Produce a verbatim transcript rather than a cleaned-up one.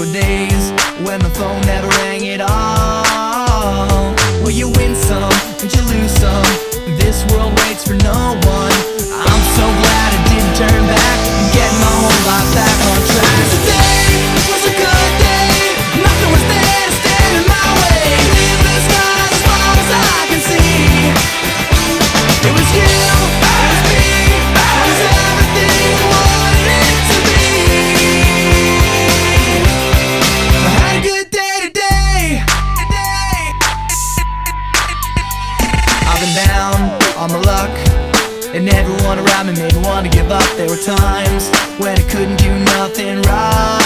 were days when the phone never rang at all. Well, you win some and you lose some. This world waits for no one. I'm so glad I didn't turn back and get my whole life back on track. Today was a good day. Nothing was there to stand in my way. Leave the skies as far as I can see. It was you, it was me, it was everything I wanted it to be. I had a good day today. I've been down on my luck, and everyone around me made me want to give up. There were times when I couldn't do nothing right.